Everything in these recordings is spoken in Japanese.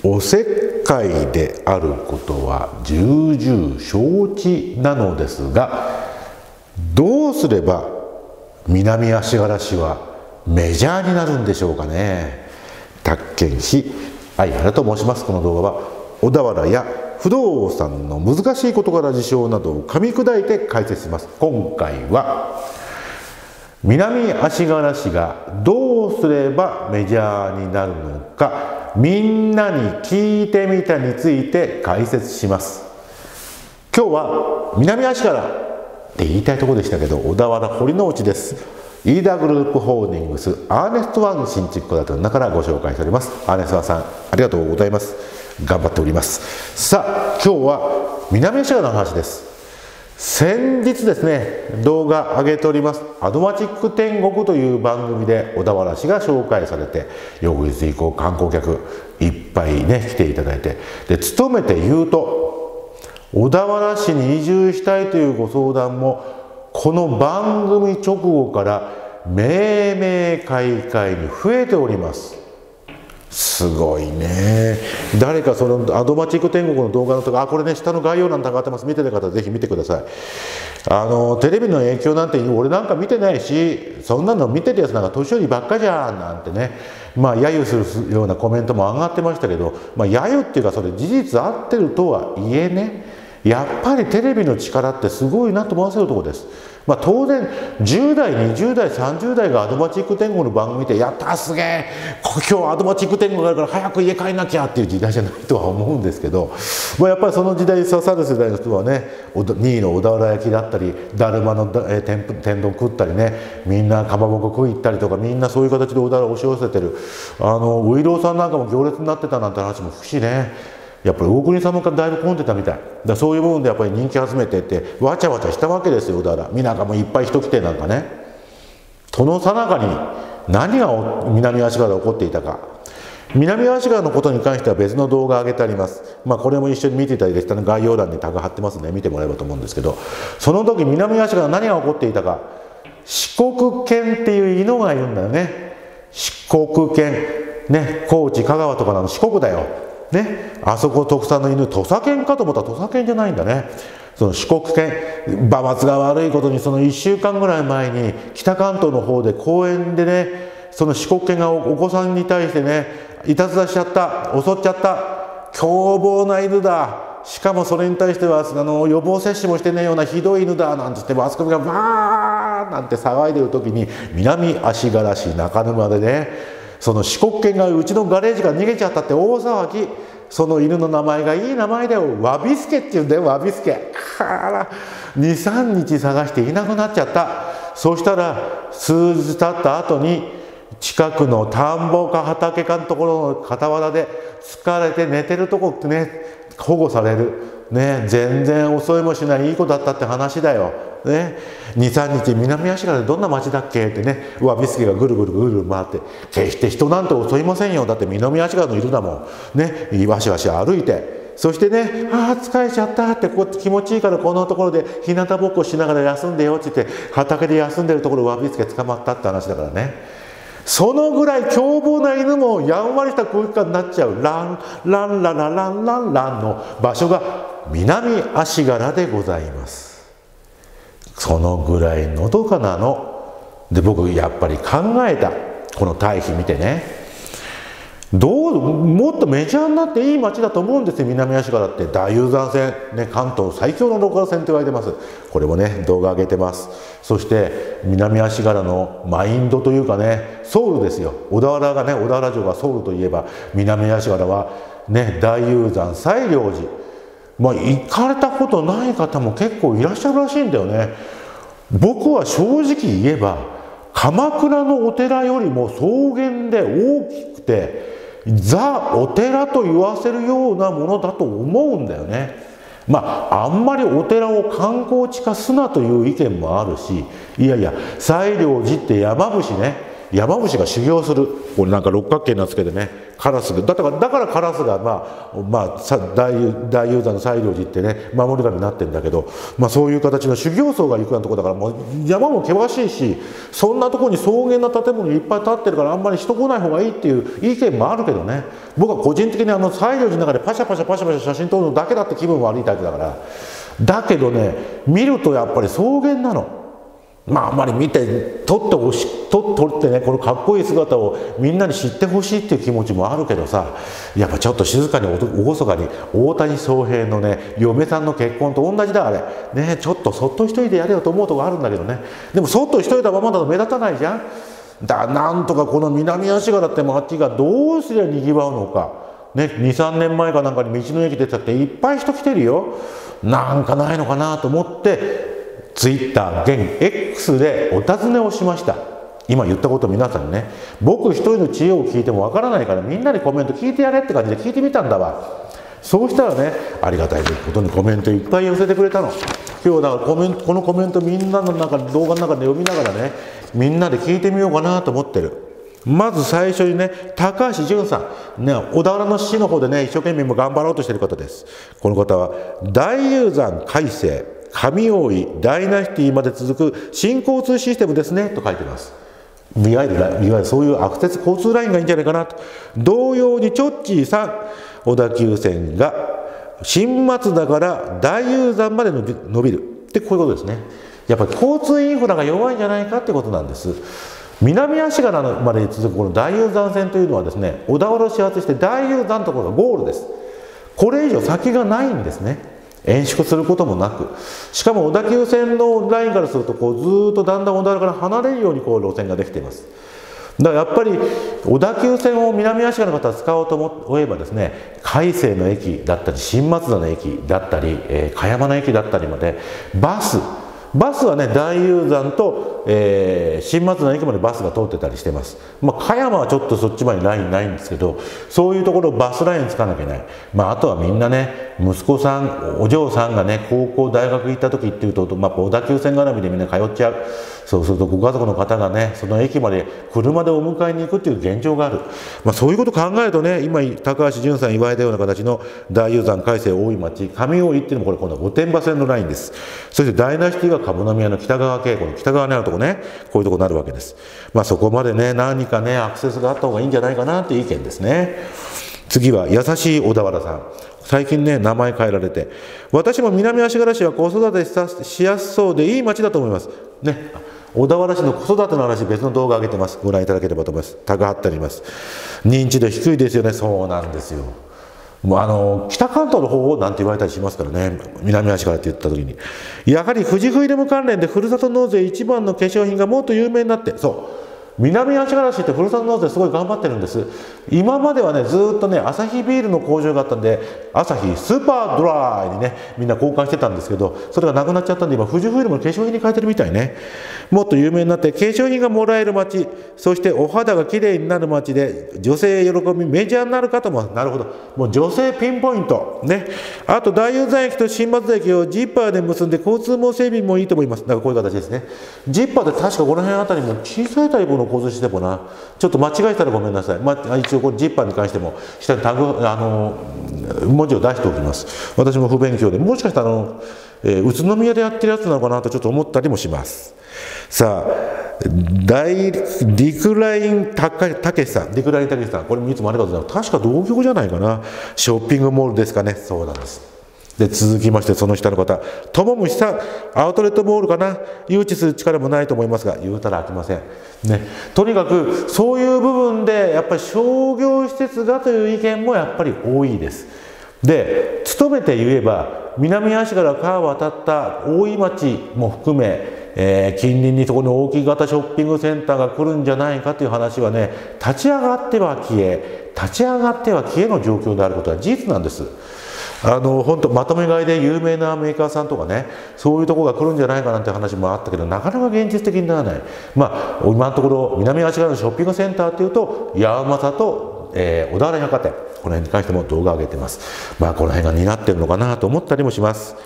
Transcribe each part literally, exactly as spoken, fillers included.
おせっかいであることは重々承知なのですが、どうすれば南足柄市はメジャーになるんでしょうかね。宅建士相原と申します。この動画は小田原や不動産の難しい事柄事象などを噛み砕いて解説します。今回は南足柄市がどうすればメジャーになるのか、みんなに聞いてみたについて解説します。今日は南足柄って言いたいところでしたけど、小田原堀之内です。飯田グループホールディングスアーネストワン新築戸建ての中からご紹介しております。アーネストワンさん、ありがとうございます。頑張っております。さあ、今日は南足柄の話です。先日ですね、動画上げておりますアドマチック天国という番組で小田原市が紹介されて、翌日以降観光客いっぱいね来ていただいて、で勤めて言うと小田原市に移住したいというご相談もこの番組直後から命名開会に増えております。すごいね。誰かそのアドマチック天国の動画のとか、あ、これね下の概要欄に上がってます。見てない方ぜひ見てください。あのテレビの影響なんて俺なんか見てないし、そんなの見てるやつなんか年寄りばっかじゃんなんてね、まあ揶揄するようなコメントも上がってましたけど、まあ揶揄っていうかそれ事実合ってるとはいえね、やっぱりテレビの力ってすごいなと思わせるところです。まあ当然じゅう代にじゅう代さんじゅう代がアドマチック天国の番組でやったーすげえ今日アドマチック天国があるから早く家帰んなきゃっていう時代じゃないとは思うんですけど、まあ、やっぱりその時代に刺さる世代の人はね、にいの小田原焼きだったりだるまのえ天天丼食ったりね、みんなかまぼこ食い行ったりとか、みんなそういう形で小田原を押し寄せてる。あのウイローさんなんかも行列になってたなんて話も聞くしね。やっぱり大国様からだいぶ混んでたみたいだ。そういう部分でやっぱり人気集めてってわちゃわちゃしたわけですよ。小田原みなかもいっぱい人来てなんかね。その最中に何が南足柄で起こっていたか、南足柄のことに関しては別の動画上げてあります。まあこれも一緒に見ていただいて下の概要欄にタグ貼ってますね。見てもらえばと思うんですけど、その時南足柄何が起こっていたか、四国犬っていう犬がいるんだよね。四国犬ね、高知香川とかの四国だよね、あそこ特産の犬、土佐犬かと思ったら土佐犬じゃないんだね。その四国犬、馬松が悪いことにそのいっしゅうかんぐらい前に北関東の方で公園でね、その四国犬がお子さんに対してねいたずらしちゃった、襲っちゃった、凶暴な犬だ、しかもそれに対してはあの予防接種もしてねえようなひどい犬だなんて言ってマスコミがバーなんて騒いでる時に、南足柄市中沼でね、その四国犬がうちのガレージから逃げちゃったって大騒ぎ。その犬の名前がいい名前だよ、わびすけっていうんだよ、わびすけ。からにさんにち探していなくなっちゃった。そしたら数日経った後に近くの田んぼか畑かのところの傍らで疲れて寝てるとこってね保護されるね、全然遅いもしないいい子だったって話だよ。ね、にさんにち南足柄でどんな町だっけってね、わびすけがぐるぐるぐるぐる回って、決して人なんて襲いませんよ、だって南足柄の犬だもんね、わしわし歩いて、そしてね、ああ疲れちゃったって、ここ気持ちいいからこのところで日向ぼっこしながら休んでよって言って畑で休んでるところわびすけ捕まったって話だからね。そのぐらい凶暴な犬もやんわりした空気感になっちゃうランランララランランランの場所が南足柄でございます。そのぐらいのどかなので、僕やっぱり考えた、この対比見てね、どうもっとメジャーになっていい街だと思うんですよ。南足柄って大雄山線、ね、関東最強のローカル線と言われてます。これもね動画上げてます。そして南足柄のマインドというかね、ソウルですよ。小田原がね、小田原城がソウルといえば南足柄はね大雄山西良寺、まあ行かれたことない方も結構いらっしゃるらしいんだよね。僕は正直言えば鎌倉のお寺よりも草原で大きくてザ・お寺と言わせるようなものだと思うんだよね。まああんまりお寺を観光地化すなという意見もあるし、いやいや西良寺って山伏ね、 山伏が修行する、これなんか六角形になってけどね、カラスがだからだからカラスがまあまあさ大大雄山の西良寺ってね守り神になってるんだけど、まあそういう形の修行僧が行くようなところだから、もう山も険しいし、そんなところに草原の建物いっぱい建ってるからあんまり人来ない方がいいっていう意見もあるけどね、僕は個人的にあの西良寺の中でパシャパシャパシャパシャ写真撮るのだけだって気分悪いタイプだから。だけどね、見るとやっぱり草原なの。まああんまり見て撮ってほし撮撮ってね、このかっこいい姿をみんなに知ってほしいっていう気持ちもあるけどさ、やっぱちょっと静かに厳かに大谷翔平のね嫁さんの結婚と同じだあれね、ちょっとそっと一人でやれよと思うとこあるんだけどね。でもそっと一人だままだと目立たないじゃん。だなんとかこの南足柄って町がどうすりゃにぎわうのかね、にさんねんまえかなんかに道の駅出てたっていっぱい人来てるよ。なんかないのかなと思ってツイッター現 X でお尋ねをしました。今言ったことを皆さんにね、僕一人の知恵を聞いてもわからないからみんなにコメント聞いてやれって感じで聞いてみたんだわ。そうしたらね、ありがたいことにコメントいっぱい寄せてくれたの。今日だからコメントこのコメントみんなの中動画の中で読みながらね、みんなで聞いてみようかなと思ってる。まず最初にね、高橋純さん、ね、小田原の市の方でね一生懸命も頑張ろうとしている方です。この方は大雄山開成上大井ダイナシティまで続く新交通システムですねと書いてます。いわゆるいわゆるそういうアクセス交通ラインがいいんじゃないかなと。同様にチョッチーさん、小田急線が新松田から大雄山まで伸びるってこういうことですね。やっぱり交通インフラが弱いんじゃないかってことなんです。南足柄まで続くこの大雄山線というのはですね、小田原を始発して大雄山のところがゴールです。これ以上先がないんですね。延縮することもなく、しかも小田急線のラインからするとこうずーっとだんだん小田原から離れるようにこう路線ができています。だからやっぱり小田急線を南足柄の方は使おうと思えばですね、海西の駅だったり新松田の駅だったり、えー、茅山の駅だったりまでバスバスはね大雄山と、えー、新松田の駅までバスが通ってたりしてます。まあ、茅山はちょっとそっちまでラインないんですけど、そういうところバスライン使わなきゃいけない。まあ、あとはみんなね息子さんお嬢さんがね高校大学行った時っていうと、まあ、小田急線絡みでみんな通っちゃう。そうするとご家族の方がねその駅まで車でお迎えに行くっていう現状がある。まあ、そういうことを考えるとね、今高橋純さん言われたような形の大雄山開成大井町上大井っていうのもこれ今度は御殿場線のラインです。そしてダイナシティが株宮の北側渓谷の北側にあるところね、こういうところになるわけです。まあ、そこまでね何かねアクセスがあった方がいいんじゃないかなっていう意見ですね。次は優しい小田原さん、最近ね名前変えられて、私も南足柄市は子育てしやすそうでいい町だと思いますね。小田原市の子育ての話別の動画上げてます。ご覧いただければと思います。タグ貼ってあります。認知度低いですよね。そうなんですよ。もうあの北関東の方なんて言われたりしますからね、南足柄って言った時にやはり富士フイルム関連でふるさと納税一番の化粧品がもっと有名になって、そう南足柄市ってふるさと納税すごい頑張ってるんです。今まではねずっとねアサヒビールの工場があったんでアサヒスーパードライにねみんな交換してたんですけど、それがなくなっちゃったんで今富士フイルムの化粧品に変えてるみたいね。もっと有名になって化粧品がもらえる街、そしてお肌がきれいになる街で女性喜びメジャーになる方も、なるほど、もう女性ピンポイントね。あと大雄山駅と新松田駅をジッパーで結んで交通網整備もいいと思います。なんかこういう形ですね。ジッパーで確かこの辺あたりも小さいタイプの交通システムな、ちょっと間違えたらごめんなさい。まあ、一応これジッパーに関しても下にタグあの文字を出しておきます。私も不勉強で、もしかしたらあの、えー、宇都宮でやってるやつなのかなとちょっと思ったりもします。さあ大リクラインたけしさん、リクラインたけしさん、これいつもありがとうございます。確か同業じゃないかな。ショッピングモールですかね。そうなんです。で続きましてその下の方、ともむしさん、アウトレットモールかな。誘致する力もないと思いますが言うたら飽きませんね。とにかくそういう部分でやっぱり商業施設がという意見もやっぱり多いです。で努めて言えば南足柄川を渡った大井町も含め、えー、近隣にそこに大き型ショッピングセンターが来るんじゃないかという話はね、立ち上がっては消え立ち上がっては消えの状況であることは事実なんです。あの本当まとめ買いで有名なメーカーさんとかね、そういうところが来るんじゃないかなんて話もあったけど、なかなか現実的にならない。まあ今のところ南足柄のショッピングセンターっていうと八幡と、えー、小田原百貨店、この辺に関しても動画を上げてます。まあこの辺が担ってるのかなと思ったりもします。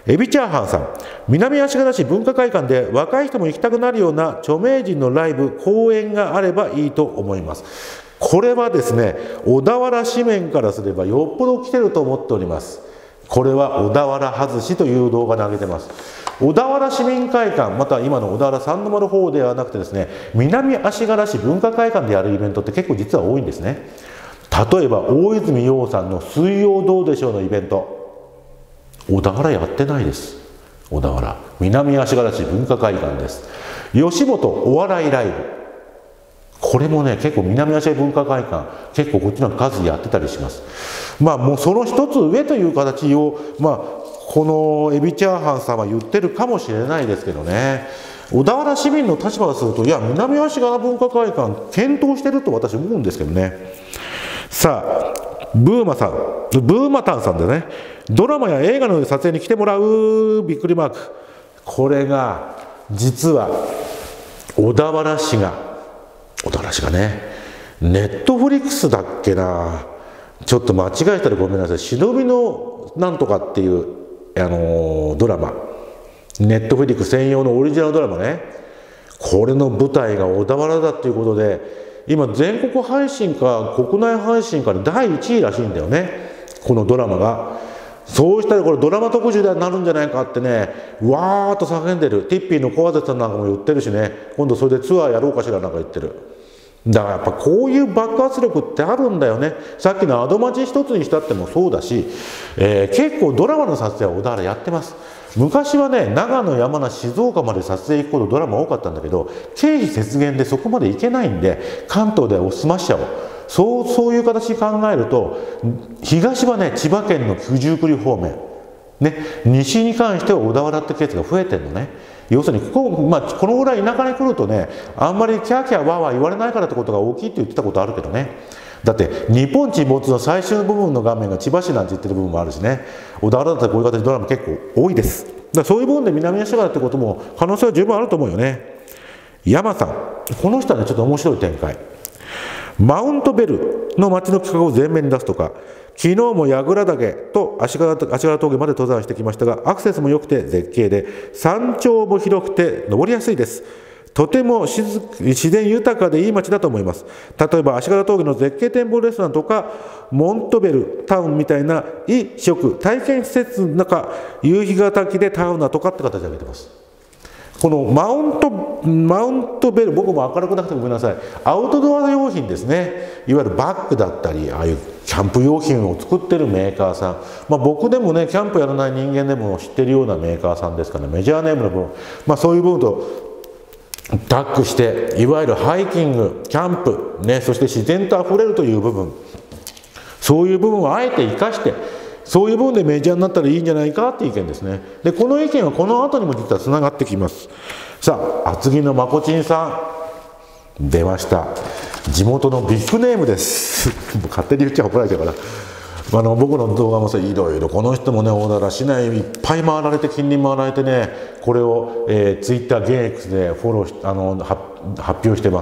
エビチャーハンさん、南足柄市文化会館で若い人も行きたくなるような著名人のライブ公演があればいいと思います。これはですね、小田原市民からすればよっぽど来てると思っております。これは小田原外しという動画で上げてます。小田原市民会館、または今の小田原三の丸方ではなくてですね、南足柄市文化会館でやるイベントって結構実は多いんですね。例えば大泉洋さんの水曜どうでしょうのイベント、小田原やってないです。小田原南足柄市文化会館です。吉本お笑いライブ、これもね結構南足柄文化会館結構こっちの数やってたりします。まあもうその一つ上という形をまあこのエビチャーハンさんは言ってるかもしれないですけどね、小田原市民の立場からすると、いや南足柄文化会館検討してると私思うんですけどね。さあブーマさん、ブーマタンさんでね、ドラマや映画の撮影に来てもらうびっくりマーク、これが実は小田原市が小田原市がね、ネットフリックスだっけな、ちょっと間違えたらごめんなさい、忍びのなんとかっていう、あのー、ドラマ、ネットフリックス専用のオリジナルドラマね、これの舞台が小田原だっていうことで、今全国配信か国内配信かでだいいちいらしいんだよね、このドラマが。そうしたらこれドラマ特集になるんじゃないかってね、わーっと叫んでる。ティッピーの小畔さんなんかも言ってるしね、今度それでツアーやろうかしらなんか言ってる。だからやっぱこういう爆発力ってあるんだよね。さっきのアドマチ一つにしたってもそうだし、えー、結構ドラマの撮影は小田原やってます。昔はね、長野、山梨、静岡まで撮影行くほどドラマ多かったんだけど、経費節減でそこまで行けないんで関東で済ましちゃおう、そう、そういう形考えると、東はね千葉県の九十九里方面、ね、西に関しては小田原ってケースが増えてるのね。要するにここ、まあ、このぐらい田舎に来るとね、あんまりキャーキャーワーワー言われないからってことが大きいって言ってたことあるけどね。だって日本沈没の最終部分の画面が千葉市なんて言ってる部分もあるしね、小田原だったらこういう形でドラマ結構多いです。だからそういう部分で南足柄ってことも可能性は十分あると思うよね。山さん、この人はねちょっと面白い展開、マウントベルの街の企画を前面に出すとか、昨日も櫓岳と足柄足柄峠まで登山してきましたが、アクセスも良くて絶景で、山頂も広くて登りやすいです。とても自然豊かでいい街だと思います。例えば足柄峠の絶景展望レストランとか、モントベルタウンみたいな飲食体験施設の中、夕日が滝でタウナとかって形で挙げてます。このマウントマウントベル、僕も明るくなくてごめんなさい、アウトドア用品ですね、いわゆるバッグだったり、ああいうキャンプ用品を作ってるメーカーさん、まあ、僕でもねキャンプやらない人間でも知ってるようなメーカーさんですから、ね、メジャーネームの部分、まあ、そういう部分とタッグして、いわゆるハイキング、キャンプ、ね、そして自然とあふれるという部分、そういう部分をあえて生かして、そういう部分でメジャーになったらいいんじゃないかっていう意見ですね。でこの意見はこの後にも実はつながってきます。さあ厚木のまこちんさん出ました。地元のビッグネームですもう勝手に言っちゃ怒られちゃうから、あの僕の動画もさ、いろいろこの人もね、大田市内いっぱい回られて、近隣回られてね、これを、えー、ツイッター、ゲン X でフォローしあの発表してます。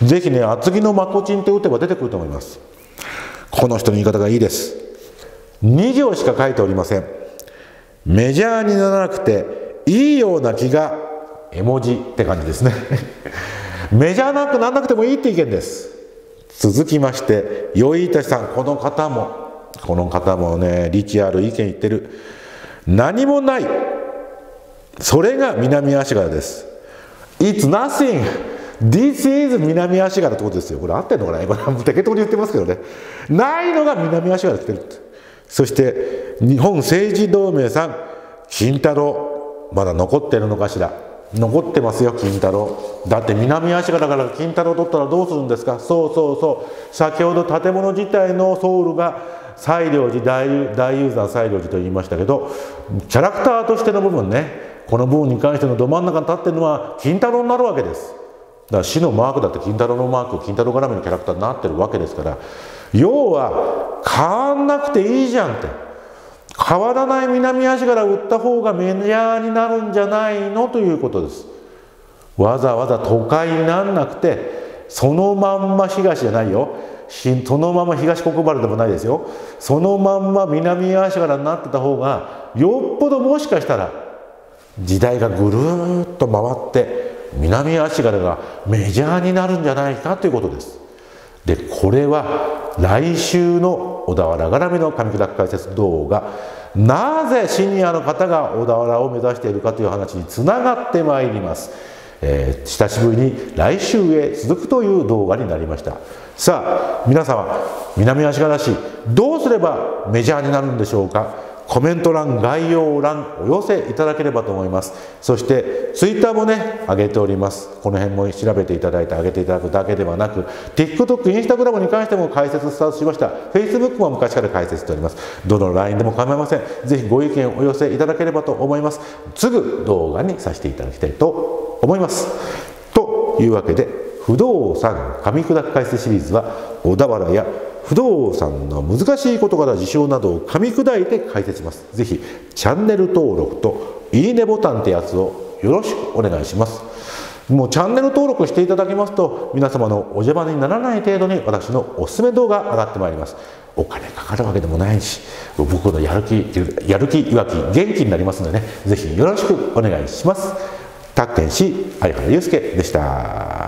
ぜひね、厚木のまこちんって打てば出てくると思います。この人の言い方がいいです。に行しか書いておりません。メジャーにならなくていいような気が絵文字って感じですねメジャーなくならなくてもいいって意見です。続きましてよいたしさん、この方もこの方もねリチある意見言ってる。何もない、それが南足柄です。 It's nothing, this is 南足柄ってことですよ。これ合ってんのかな、これ適当に言ってますけどね、ないのが南足柄って言ってる。そして日本政治同盟さん、金太郎まだ残ってるのかしら。残ってますよ、金太郎。だって南足柄から金太郎取ったらどうするんですか。そうそうそう、先ほど建物自体のソウルが西良寺、大雄山西良寺と言いましたけど、キャラクターとしての部分ね、この部分に関してのど真ん中に立ってるのは金太郎になるわけです。だから市のマークだって金太郎のマーク、金太郎絡みのキャラクターになってるわけですから、要は変わんなくていいじゃんって、変わらない南足柄売った方がメジャーになるんじゃないのということです。わざわざ都会になんなくて、そのまんま東じゃないよ、 そのまま東国原でもないですよ。そのまんま南足柄になってた方がよっぽどもしかしたら時代がぐるーっと回って南足柄がメジャーになるんじゃないかということです。でこれは来週の小田原絡みの上砕き解説動画、なぜシニアの方が小田原を目指しているかという話につながってまいります。えー、久しぶりに来週へ続くという動画になりました。さあ皆様、南足柄市どうすればメジャーになるんでしょうか。コメント欄、概要欄お寄せいただければと思います。そしてツイッターもね上げております。この辺も調べていただいて上げていただくだけではなく TikTok、Instagram に関しても解説スタートしました。 Facebook も昔から解説しております。どの ライン でも構いません。ぜひご意見お寄せいただければと思います。すぐ動画にさせていただきたいと思います。というわけで不動産上砕き解説シリーズは小田原や不動産の難しい事柄事象などを噛み砕いて解説します。ぜひチャンネル登録といいねボタンってやつをよろしくお願いします。もうチャンネル登録していただきますと皆様のお邪魔にならない程度に私のおすすめ動画上がってまいります。お金かかるわけでもないし、僕のやる気やる気いわき元気になりますのでね、ぜひよろしくお願いします。宅建士相原祐介でした。